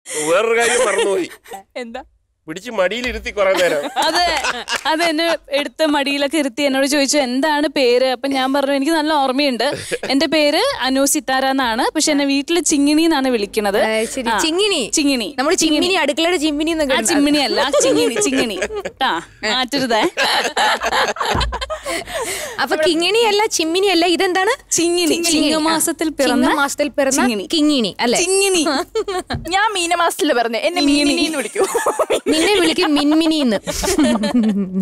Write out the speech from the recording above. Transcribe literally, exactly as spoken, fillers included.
വേറൊരു കാര്യം മറന്നുപോയി. എന്താ? പിടിച്ച് മടിയിലിരുത്തി കുറെ നേരം. അതെ അത് എന്നെ എടുത്ത് മടിയിലൊക്കെ ഇരുത്തി എന്നോട് ചോദിച്ചു എന്താണ് പേര്. അപ്പൊ ഞാൻ പറഞ്ഞു എനിക്ക് നല്ല ഓർമ്മയുണ്ട്, എന്റെ പേര് അനു സിത്താര എന്നാണ്, പക്ഷെ എന്നെ വീട്ടില് ചിങ്ങിണി എന്നാണ് വിളിക്കണത്. ചിങ്ങിണി ചിങ്ങിണി നമ്മള് ചിങ്ങിണി അടുക്കളയുടെ ചിമ്മിനി. ചിമ്മിണി അല്ല, ചിങ്ങിണി ചിങ്ങിണി ആ മാറ്റരുതേ. അപ്പൊ കിങ്ങിണി അല്ല ചിമ്മിനി അല്ല, ഇതെന്താണ്? ചിങ്ങിണി. ചിങ്ങമാസത്തിൽ പിറന്ന മാസത്തിൽ പിറന്ന കിങ്ങിണി അല്ലെ? ചിങ്ങിണി. ഞാൻ മീനമാസത്തില് പറഞ്ഞേ, എന്നെ മീനിനി എന്ന് വിളിക്കൂ. നിന്നെ വിളിക്കും മിൻമിനിന്ന്.